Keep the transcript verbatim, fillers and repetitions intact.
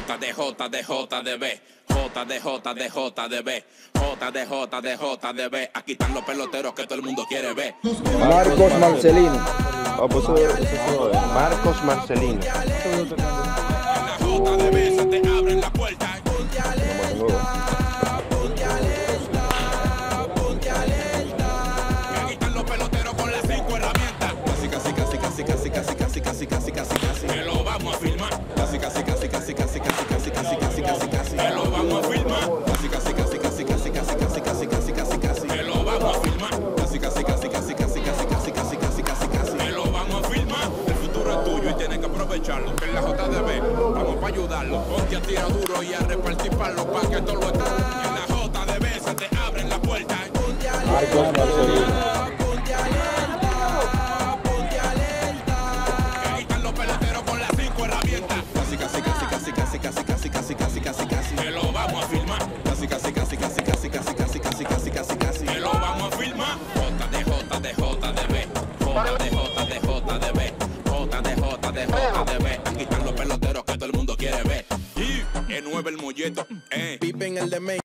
J D J D J D B, J D J D J D B, J D J D J D B. Aquí están los peloteros que todo el mundo quiere ver. Marcos Marcelino. Ah, pues eso, eso, eso, Marcos Marcelino. En la J D B se te abren la puerta. Aquí están los peloteros con las cinco herramientas. Casi, casi, casi, casi, casi, casi, casi, casi, casi, casi, casi. Que lo vamos a filmar. Casi, casi, casi, casi, casi, casi, casi, casi, casi, casi, casi. Que lo vamos a filmar. Casi, casi, casi, casi, casi, casi, casi, casi, casi, casi, casi. Que lo vamos a filmar. Casi, casi, casi, casi, casi, casi, casi, casi, casi, casi, casi. Que lo vamos a filmar. El futuro es tuyo y tienes que aprovecharlo. Que en la J D B vamos para ayudarlo. Ponte a tirar duro y a repartir palos para que todo lo esté. En la J D B se te abren la puerta. Marcos Marcelino. Aquí están los peloteros con las cinco herramientas. Casi, casi, casi, casi, casi, casi, casi, casi, casi, casi, casi. Que lo vamos a filmar. Casi, casi, casi, casi, casi, casi, casi, casi, casi, casi, casi. Que lo vamos a filmar. J D J D J D B, J D J D J D B, J D J D J D B. Aquí están los peloteros que todo el mundo quiere ver. Y en nueve el molleto, eh. Pippen el de Maine.